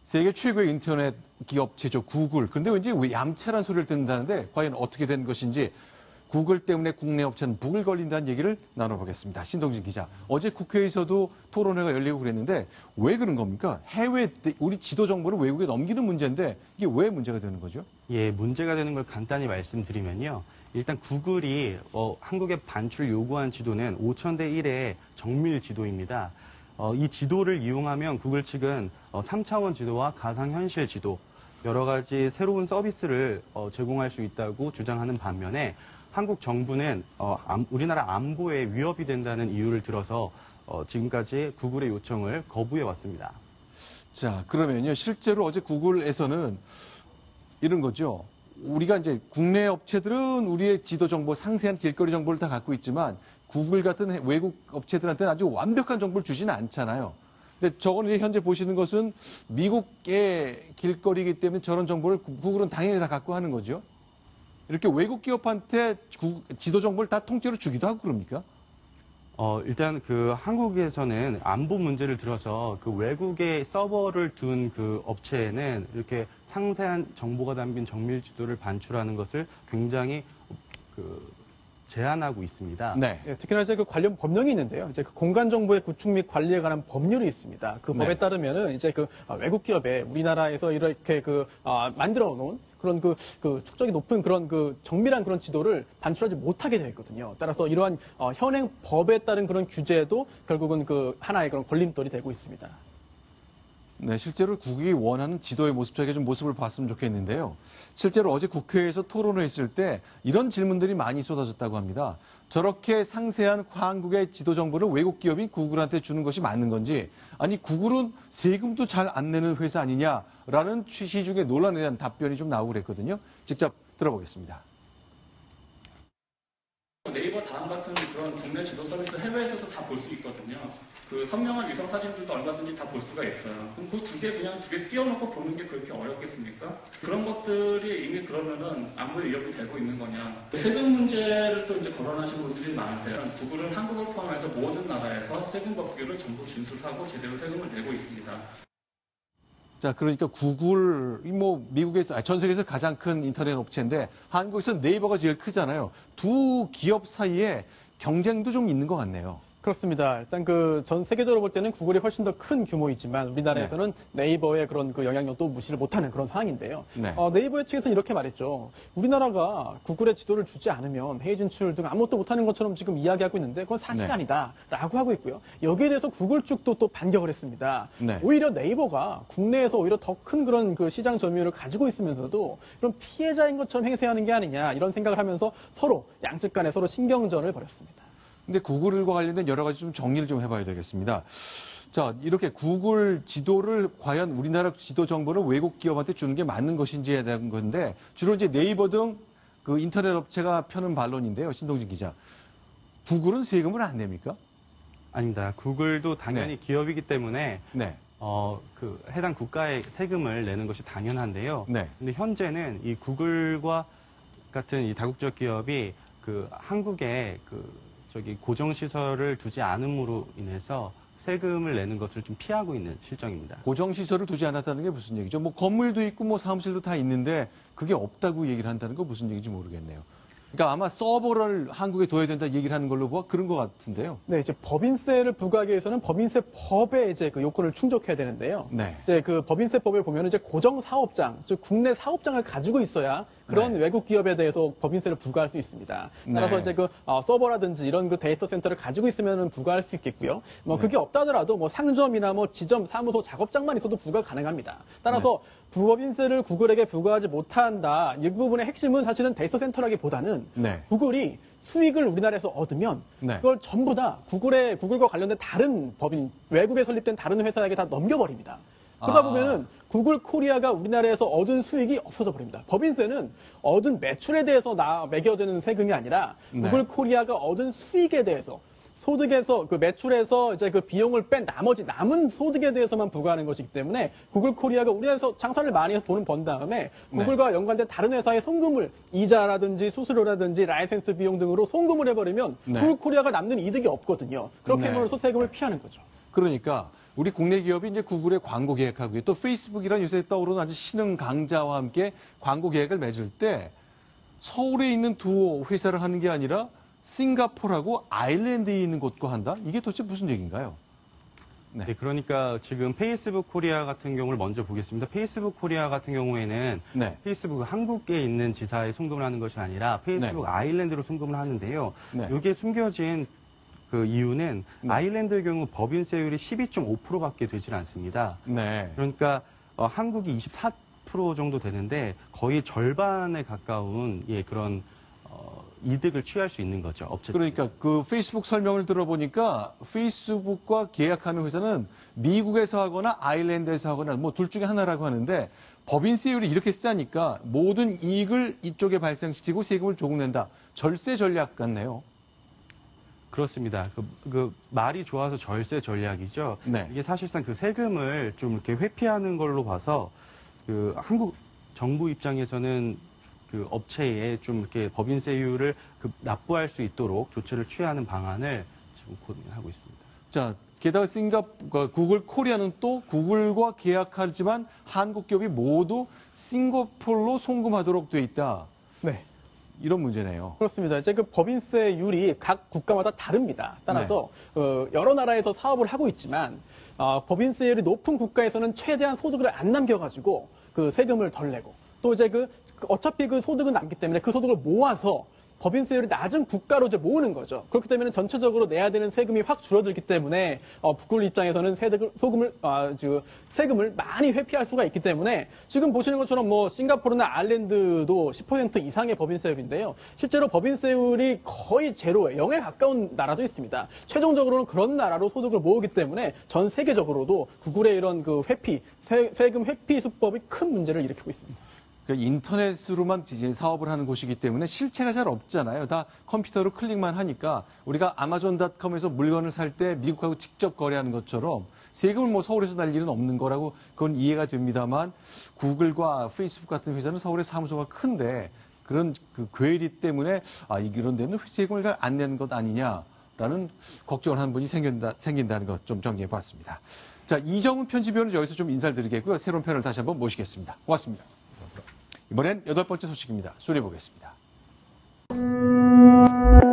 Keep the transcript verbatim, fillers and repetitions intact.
세계 최고의 인터넷 기업체죠, 구글. 그런데 왠지 왜 얌체란 소리를 듣는다는데 과연 어떻게 된 것인지 구글 때문에 국내 업체는 북을 걸린다는 얘기를 나눠보겠습니다. 신동진 기자. 어제 국회에서도 토론회가 열리고 그랬는데 왜 그런 겁니까? 해외, 우리 지도 정보를 외국에 넘기는 문제인데 이게 왜 문제가 되는 거죠? 예, 문제가 되는 걸 간단히 말씀드리면요. 일단 구글이 어, 한국에 반출 요구한 지도는 오천 대 일의 정밀 지도입니다. 어, 이 지도를 이용하면 구글 측은 어, 삼 차원 지도와 가상현실 지도, 여러 가지 새로운 서비스를 어, 제공할 수 있다고 주장하는 반면에 한국 정부는 어, 안, 우리나라 안보에 위협이 된다는 이유를 들어서 어, 지금까지 구글의 요청을 거부해 왔습니다. 자, 그러면요. 실제로 어제 구글에서는 이런 거죠. 우리가 이제 국내 업체들은 우리의 지도 정보, 상세한 길거리 정보를 다 갖고 있지만 구글 같은 외국 업체들한테는 아주 완벽한 정보를 주지는 않잖아요. 근데 저거는 이제 현재 보시는 것은 미국의 길거리이기 때문에 저런 정보를 구글은 당연히 다 갖고 하는 거죠. 이렇게 외국 기업한테 지도 정보를 다 통째로 주기도 하고 그럽니까? 어, 일단 그 한국에서는 안보 문제를 들어서 그 외국에 서버를 둔 그 업체에는 이렇게 상세한 정보가 담긴 정밀 지도를 반출하는 것을 굉장히 그 제한하고 있습니다. 네. 예, 특히나 이제 그 관련 법령이 있는데요. 이제 그 공간 정보의 구축 및 관리에 관한 법률이 있습니다. 그 법에 네. 따르면은 이제 그 외국 기업에 우리나라에서 이렇게 그 아, 만들어 놓은 그런 그, 그 축적이 높은 그런 그 정밀한 그런 지도를 반출하지 못하게 되어 있거든요. 따라서 이러한 어, 현행 법에 따른 그런 규제도 결국은 그 하나의 그런 걸림돌이 되고 있습니다. 네, 실제로 국익이 원하는 지도의 모습, 저희가 좀 모습을 봤으면 좋겠는데요. 실제로 어제 국회에서 토론을 했을 때 이런 질문들이 많이 쏟아졌다고 합니다. 저렇게 상세한 한국의 지도 정보를 외국 기업인 구글한테 주는 것이 맞는 건지, 아니 구글은 세금도 잘 안 내는 회사 아니냐라는 취지 중에 논란에 대한 답변이 좀 나오고 그랬거든요. 직접 들어보겠습니다. 네이버 다음 같은 그런 국내 지도 서비스 해외에서도 다 볼 수 있거든요. 그 선명한 위성 사진들도 얼마든지 다 볼 수가 있어요. 그럼 그 두 개 그냥 두 개 띄워놓고 보는 게 그렇게 어렵겠습니까? 그런 것들이 이미 그러면은 안보에 위협이 되고 있는 거냐. 세금 문제를 또 이제 거론하시는 분들이 많으세요. 구글은 한국을 포함해서 모든 나라에서 세금 법규를 전부 준수하고 제대로 세금을 내고 있습니다. 자, 그러니까 구글이 뭐 미국에서, 아니, 전 세계에서 가장 큰 인터넷 업체인데 한국에서 네이버가 제일 크잖아요. 두 기업 사이에 경쟁도 좀 있는 것 같네요. 그렇습니다. 일단 그 전 세계적으로 볼 때는 구글이 훨씬 더 큰 규모이지만 우리나라에서는 네. 네이버의 그런 그 영향력도 무시를 못하는 그런 상황인데요. 네. 어, 네이버의 측에서 이렇게 말했죠. 우리나라가 구글의 지도를 주지 않으면 해외 진출 등 아무것도 못하는 것처럼 지금 이야기하고 있는데 그건 사실 네. 아니다라고 하고 있고요. 여기에 대해서 구글 측도 또 반격을 했습니다. 네. 오히려 네이버가 국내에서 오히려 더 큰 그런 그 시장 점유율을 가지고 있으면서도 이런 피해자인 것처럼 행세하는 게 아니냐 이런 생각을 하면서 서로 양측 간에 서로 신경전을 벌였습니다. 근데 구글과 관련된 여러 가지 좀 정리를 좀 해봐야 되겠습니다. 자, 이렇게 구글 지도를 과연 우리나라 지도 정보를 외국 기업한테 주는 게 맞는 것인지에 대한 건데 주로 이제 네이버 등 그 인터넷 업체가 펴는 반론인데요. 신동진 기자. 구글은 세금을 안 냅니까? 아닙니다. 구글도 당연히 네. 기업이기 때문에 네. 어, 그 해당 국가에 세금을 내는 것이 당연한데요. 네. 근데 현재는 이 구글과 같은 이 다국적 기업이 그 한국에 그 저기 고정시설을 두지 않음으로 인해서 세금을 내는 것을 좀 피하고 있는 실정입니다. 고정시설을 두지 않았다는 게 무슨 얘기죠? 뭐 건물도 있고 뭐 사무실도 다 있는데 그게 없다고 얘기를 한다는 거 무슨 얘기인지 모르겠네요. 그러니까 아마 서버를 한국에 둬야 된다 얘기를 하는 걸로 봐 그런 것 같은데요. 네, 이제 법인세를 부과하기 위해서는 법인세 법에 이제 그 요건을 충족해야 되는데요. 네. 이제 그 법인세법에 보면 이제 고정 사업장, 즉 국내 사업장을 가지고 있어야 그런 네. 외국 기업에 대해서 법인세를 부과할 수 있습니다. 따라서 네. 이제 그 어, 서버라든지 이런 그 데이터 센터를 가지고 있으면 부과할 수 있겠고요. 뭐 네. 그게 없다더라도 뭐 상점이나 뭐 지점, 사무소, 작업장만 있어도 부과 가능합니다. 따라서 네. 부법인세를 구글에게 부과하지 못한다. 이 부분의 핵심은 사실은 데이터 센터라기보다는 네. 구글이 수익을 우리나라에서 얻으면 네. 그걸 전부 다 구글의 구글과 관련된 다른 법인, 외국에 설립된 다른 회사에게 다 넘겨버립니다. 그러다 아. 보면은 구글 코리아가 우리나라에서 얻은 수익이 없어져 버립니다. 법인세는 얻은 매출에 대해서 나 매겨지는 세금이 아니라 네. 구글 코리아가 얻은 수익에 대해서 소득에서 그 매출에서 이제 그 비용을 뺀 나머지 남은 소득에 대해서만 부과하는 것이기 때문에 구글 코리아가 우리나라에서 장사를 많이 해서 돈을 번 다음에 구글과 네. 연관된 다른 회사에 송금을 이자라든지 수수료라든지 라이센스 비용 등으로 송금을 해버리면 네. 구글 코리아가 남는 이득이 없거든요. 그렇게 해서 네. 세금을 피하는 거죠. 그러니까 우리 국내 기업이 이제 구글에 광고 계약하고요. 또 페이스북이란 요새 떠오르는 아주 신흥 강자와 함께 광고 계약을 맺을 때 서울에 있는 두 회사를 하는 게 아니라 싱가포르하고 아일랜드에 있는 곳과 한다? 이게 도대체 무슨 얘기인가요? 네. 네, 그러니까 지금 페이스북 코리아 같은 경우를 먼저 보겠습니다. 페이스북 코리아 같은 경우에는 네. 페이스북 한국에 있는 지사에 송금을 하는 것이 아니라 페이스북 네. 아일랜드로 송금을 하는데요. 네. 이게 숨겨진 그 이유는 네. 아일랜드의 경우 법인세율이 십이 점 오 퍼센트밖에 되질 않습니다. 네. 그러니까 어, 한국이 이십사 퍼센트 정도 되는데 거의 절반에 가까운 예, 그런 어, 이득을 취할 수 있는 거죠. 업체. 그러니까 그 페이스북 설명을 들어보니까 페이스북과 계약하는 회사는 미국에서 하거나 아일랜드에서 하거나 뭐 둘 중에 하나라고 하는데 법인세율이 이렇게 싸니까 모든 이익을 이쪽에 발생시키고 세금을 조금 낸다. 절세 전략 같네요. 그렇습니다. 그, 그 말이 좋아서 절세 전략이죠. 네. 이게 사실상 그 세금을 좀 이렇게 회피하는 걸로 봐서 그 한국 정부 입장에서는 그 업체에 좀 이렇게 법인세율을 그 납부할 수 있도록 조치를 취하는 방안을 지금 고민하고 있습니다. 자, 게다가 싱가포르, 구글 코리아는 또 구글과 계약하지만 한국 기업이 모두 싱가포르로 송금하도록 돼 있다. 네. 이런 문제네요. 그렇습니다. 이제 그 법인세율이 각 국가마다 다릅니다. 따라서 네. 어, 여러 나라에서 사업을 하고 있지만 어, 법인세율이 높은 국가에서는 최대한 소득을 안 남겨가지고 그 세금을 덜 내고 또 이제 그 어차피 그 소득은 남기 때문에 그 소득을 모아서 법인세율이 낮은 국가로 이제 모으는 거죠. 그렇기 때문에 전체적으로 내야 되는 세금이 확 줄어들기 때문에 어, 구글 입장에서는 세득을, 소금을 아, 저, 세금을 많이 회피할 수가 있기 때문에 지금 보시는 것처럼 뭐 싱가포르나 아일랜드도 십 퍼센트 이상의 법인세율인데요. 실제로 법인세율이 거의 제로에 영에 가까운 나라도 있습니다. 최종적으로는 그런 나라로 소득을 모으기 때문에 전 세계적으로도 구글의 이런 그 회피, 세, 세금 회피 수법이 큰 문제를 일으키고 있습니다. 인터넷으로만 사업을 하는 곳이기 때문에 실체가 잘 없잖아요. 다 컴퓨터로 클릭만 하니까 우리가 아마존 닷컴에서 물건을 살 때 미국하고 직접 거래하는 것처럼 세금을 뭐 서울에서 날 일은 없는 거라고 그건 이해가 됩니다만 구글과 페이스북 같은 회사는 서울에 사무소가 큰데 그런 그 괴리 때문에 아, 이런 데는 세금을 잘 안 내는 것 아니냐라는 걱정을 하는 분이 생긴다, 생긴다는 것 좀 정리해 봤습니다. 자, 이정훈 편집위원은 여기서 좀 인사를 드리겠고요. 새로운 패널 다시 한번 모시겠습니다. 고맙습니다. 이번엔 여덟 번째 소식입니다. 수리해 보겠습니다.